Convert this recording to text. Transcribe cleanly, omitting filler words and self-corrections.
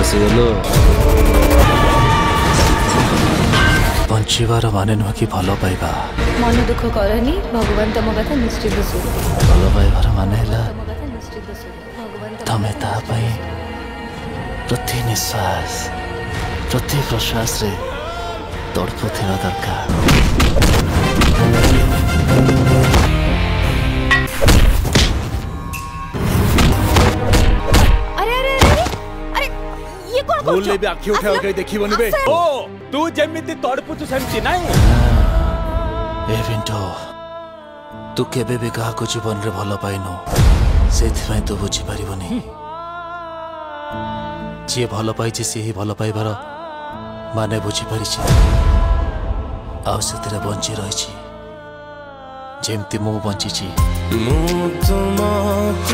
फसीगल बंचार मान नुह कि भल पाइबा मन दुख करनी भगवान तुम कथा निश्चित भल पाइबार मान तमें प्रति निश्वास प्रति प्रश्वास रे तड़पुवा दरकार। बोले भी आखि उठा के देखिबनी बे ओ तू जेमिति तड़पुचु सेमति नाही ए विंटो तू केबे भी कहा को जीवन रे भल पाइनु सेथिबाई तू बुझी पारिबनी जे भल पाइछि से ही भल पाइबार माने बुझी पारिछि आ सेतिरे बंची रहिछि जेमति मु बंचीछि। मु तुमको